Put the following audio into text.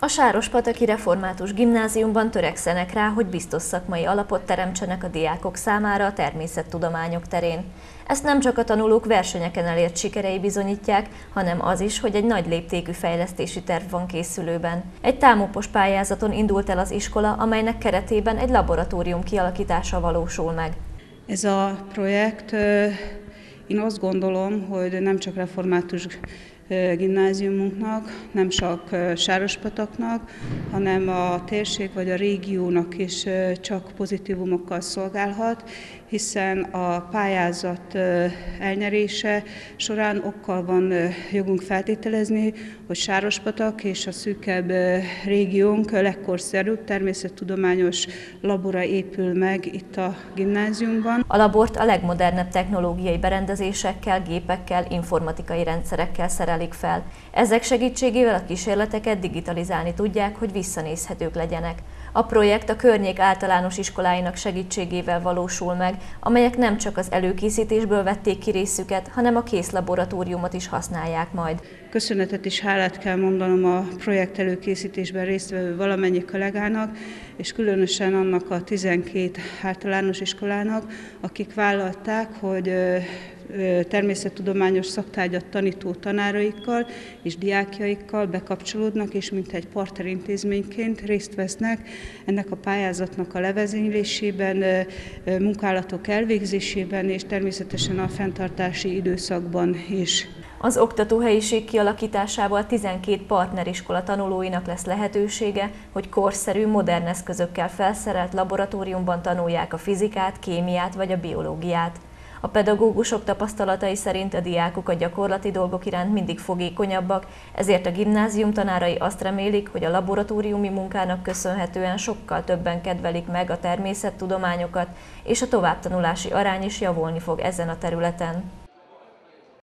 A Sárospataki Református Gimnáziumban törekszenek rá, hogy biztos szakmai alapot teremtsenek a diákok számára a természettudományok terén. Ezt nem csak a tanulók versenyeken elért sikerei bizonyítják, hanem az is, hogy egy nagy léptékű fejlesztési terv van készülőben. Egy támopos pályázaton indult el az iskola, amelynek keretében egy laboratórium kialakítása valósul meg. Ez a projekt, én azt gondolom, hogy nem csak református gimnáziumunknak, nem csak Sárospataknak, hanem a térség vagy a régiónak is csak pozitívumokkal szolgálhat, hiszen a pályázat elnyerése során okkal van jogunk feltételezni, hogy Sárospatak és a szűkebb régiónk legkorszerűbb természettudományos labora épül meg itt a gimnáziumban. A labort a legmodernebb technológiai berendezésekkel, gépekkel, informatikai rendszerekkel szerelik fel. Ezek segítségével a kísérleteket digitalizálni tudják, hogy visszanézhetők legyenek. A projekt a környék általános iskoláinak segítségével valósul meg, amelyek nem csak az előkészítésből vették ki részüket, hanem a kész laboratóriumot is használják majd. Köszönetet és hálát kell mondanom a projekt előkészítésben résztvevő valamennyi kollégának, és különösen annak a 12 általános iskolának, akik vállalták, hogy természettudományos szaktárgyat tanító tanáraikkal és diákjaikkal bekapcsolódnak, és mint egy partnerintézményként részt vesznek ennek a pályázatnak a levezénylésében, munkálatok elvégzésében, és természetesen a fenntartási időszakban is. Az oktatóhelyiség kialakításával 12 partneriskola tanulóinak lesz lehetősége, hogy korszerű, modern eszközökkel felszerelt laboratóriumban tanulják a fizikát, kémiát vagy a biológiát. A pedagógusok tapasztalatai szerint a diákok a gyakorlati dolgok iránt mindig fogékonyabbak, ezért a gimnázium tanárai azt remélik, hogy a laboratóriumi munkának köszönhetően sokkal többen kedvelik meg a természettudományokat, és a továbbtanulási arány is javulni fog ezen a területen.